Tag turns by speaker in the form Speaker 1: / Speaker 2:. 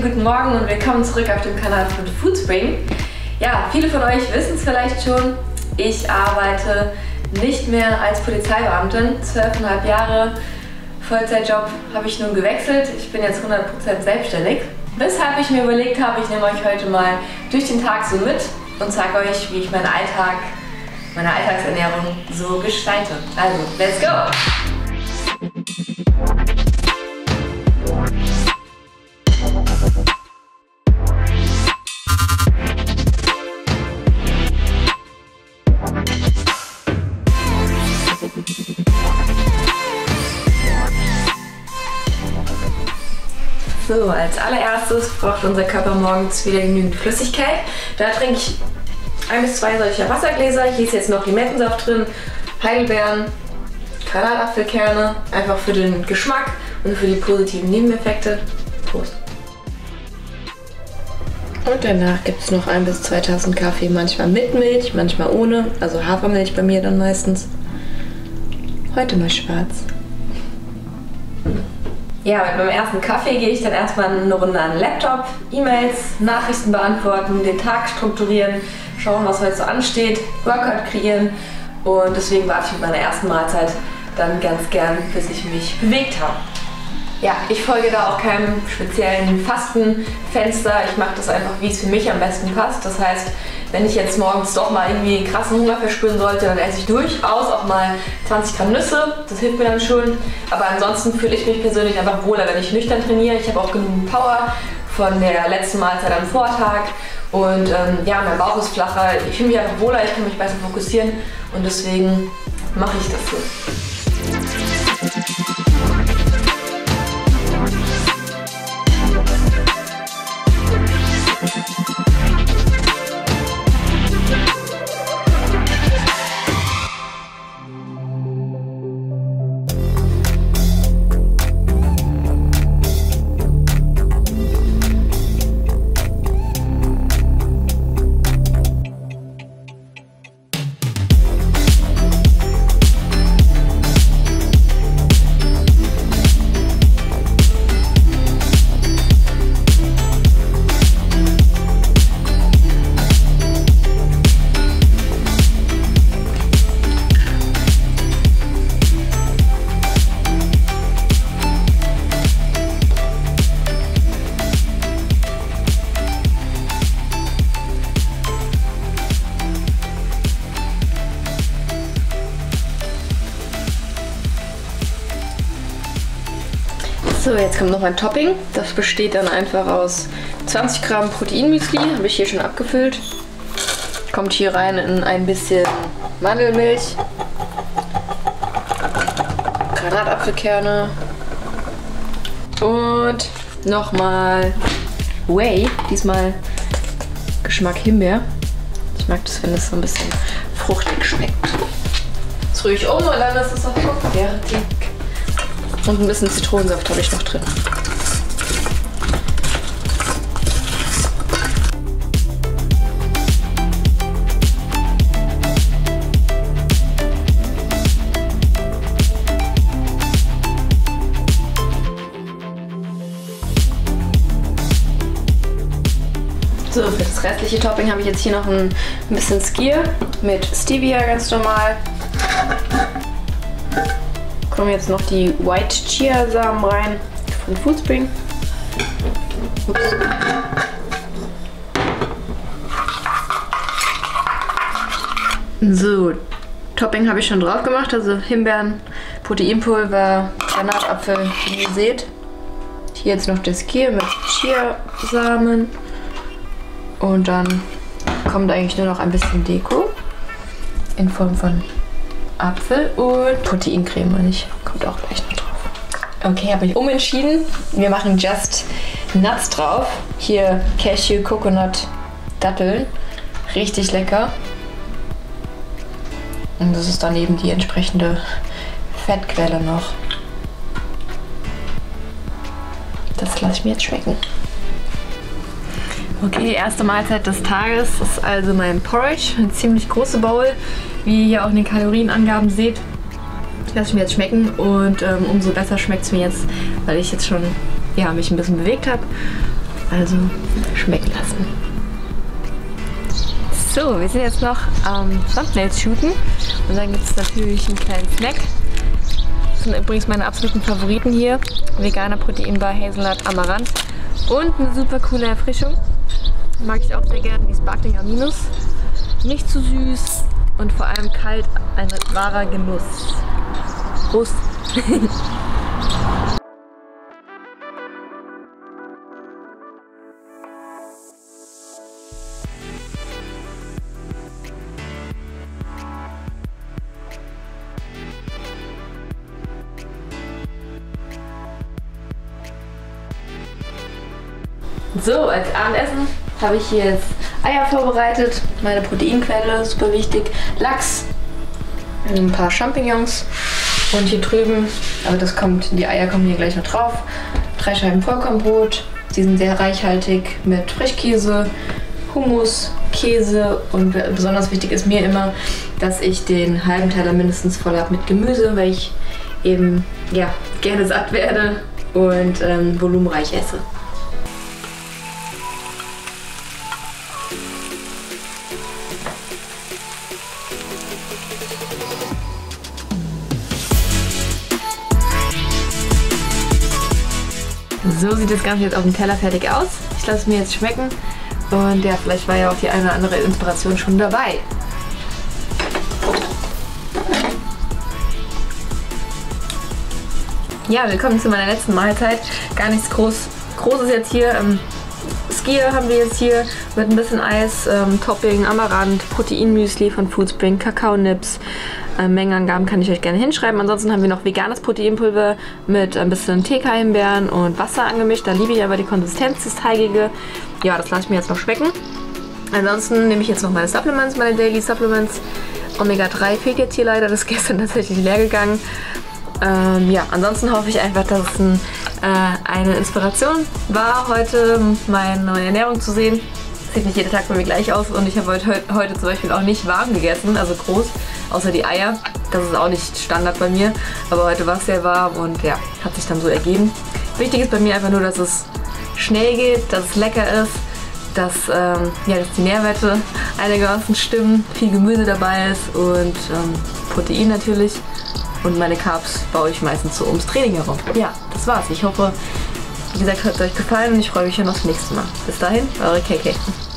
Speaker 1: wunderschönen guten Morgen und willkommen zurück auf dem Kanal von Foodspring. Ja, viele von euch wissen es vielleicht schon, ich arbeite nicht mehr als Polizeibeamtin. 12,5 Jahre Vollzeitjob habe ich nun gewechselt. Ich bin jetzt 100% selbstständig. Weshalb ich mir überlegt habe, ich nehme euch heute mal durch den Tag so mit und zeige euch, wie ich meinen Alltag, meine Alltagsernährung so gestalte. Also, let's go! So, als allererstes braucht unser Körper morgens wieder genügend Flüssigkeit. Da trinke ich 1 bis 2 solcher Wassergläser. Hier ist jetzt noch Limettensaft drin, Heidelbeeren, Granatapfelkerne, einfach für den Geschmack und für die positiven Nebeneffekte. Prost! Und danach gibt es noch 1 bis 2 Tassen Kaffee, manchmal mit Milch, manchmal ohne, also Hafermilch bei mir dann meistens. Heute mal schwarz. Ja, mit meinem ersten Kaffee gehe ich dann erstmal eine Runde an den Laptop, E-Mails, Nachrichten beantworten, den Tag strukturieren, schauen, was heute so ansteht, Workout kreieren und deswegen warte ich mit meiner ersten Mahlzeit dann ganz gern, bis ich mich bewegt habe. Ja, ich folge da auch keinem speziellen Fastenfenster, ich mache das einfach, wie es für mich am besten passt. Das heißt, wenn ich jetzt morgens doch mal irgendwie einen krassen Hunger verspüren sollte, dann esse ich durchaus auch mal 20 Gramm Nüsse, das hilft mir dann schon. Aber ansonsten fühle ich mich persönlich einfach wohler, wenn ich nüchtern trainiere. Ich habe auch genug Power von der letzten Mahlzeit am Vortag und ja, mein Bauch ist flacher, ich fühle mich einfach wohler, ich kann mich besser fokussieren und deswegen mache ich das so. So, jetzt kommt noch ein Topping. Das besteht dann einfach aus 20 Gramm Proteinmüsli, habe ich hier schon abgefüllt. Kommt hier rein in ein bisschen Mandelmilch, Granatapfelkerne und nochmal Whey, diesmal Geschmack Himbeer. Ich mag das, wenn es so ein bisschen fruchtig schmeckt. Jetzt rühre ich um und dann ist es auch schon fertig. Und ein bisschen Zitronensaft habe ich noch drin. So, für das restliche Topping habe ich jetzt hier noch ein bisschen Skyr mit Stevia, ganz normal. Kommen jetzt noch die White Chia Samen rein von Foodspring. Ups. So, Topping habe ich schon drauf gemacht, also Himbeeren, Proteinpulver, Granatapfel, wie ihr seht. Hier jetzt noch das Skyr mit Chia Samen und dann kommt eigentlich nur noch ein bisschen Deko in Form von Apfel und Proteincreme, meine ich. Kommt auch gleich noch drauf. Okay, habe ich umentschieden. Wir machen Just Nuts drauf. Hier Cashew, Coconut, Datteln. Richtig lecker. Und das ist dann eben die entsprechende Fettquelle noch. Das lasse ich mir jetzt schmecken. Okay, die erste Mahlzeit des Tages ist also mein Porridge. Eine ziemlich große Bowl, wie ihr hier auch in den Kalorienangaben seht. Das lasse ich mir jetzt schmecken und umso besser schmeckt es mir jetzt, weil ich jetzt schon mich ein bisschen bewegt habe. Also schmecken lassen. So, wir sind jetzt noch am Thumbnails shooten und dann gibt es natürlich einen kleinen Snack. Das sind übrigens meine absoluten Favoriten hier. Veganer Proteinbar, Hazelnut, Amaranth und eine super coole Erfrischung. Mag ich auch sehr gerne, die Sparkling Aminos. Nicht zu süß und vor allem kalt, ein wahrer Genuss. Prost! So, als Abendessen habe ich hier jetzt Eier vorbereitet, meine Proteinquelle, super wichtig, Lachs, ein paar Champignons und hier drüben, aber die Eier kommen hier gleich noch drauf, 3 Scheiben Vollkornbrot, die sind sehr reichhaltig mit Frischkäse, Hummus, Käse und besonders wichtig ist mir immer, dass ich den halben Teller mindestens voll habe mit Gemüse, weil ich eben ja, gerne satt werde und volumenreich esse. So sieht das Ganze jetzt auf dem Teller fertig aus. Ich lasse es mir jetzt schmecken und ja, vielleicht war ja auch die eine oder andere Inspiration schon dabei. Ja, willkommen zu meiner letzten Mahlzeit. Gar nichts Großes jetzt hier. Skier haben wir jetzt hier mit ein bisschen Eis, Topping, Amaranth, Proteinmüsli von Foodspring, Kakaonips. Mengenangaben kann ich euch gerne hinschreiben. Ansonsten haben wir noch veganes Proteinpulver mit ein bisschen Teekeimbären und Wasser angemischt. Da liebe ich aber die Konsistenz, das Teigige. Ja, das lasse ich mir jetzt noch schmecken. Ansonsten nehme ich jetzt noch meine Supplements, meine Daily Supplements. Omega-3 fehlt jetzt hier leider, das ist gestern tatsächlich leer gegangen. Ja, ansonsten hoffe ich einfach, dass es eine Inspiration war, heute meine neue Ernährung zu sehen. Sieht nicht jeden Tag bei mir gleich aus und ich habe heute zum Beispiel auch nicht warm gegessen, also groß, außer die Eier. Das ist auch nicht Standard bei mir, aber heute war es sehr warm und ja, hat sich dann so ergeben. Wichtig ist bei mir einfach nur, dass es schnell geht, dass es lecker ist, dass die Nährwerte einigermaßen stimmen, viel Gemüse dabei ist und Protein natürlich. Und meine Carbs baue ich meistens so ums Training herum. Ja, das war's. Ich hoffe, wie gesagt, hat es euch gefallen und ich freue mich schon aufs nächste Mal. Bis dahin, eure KK.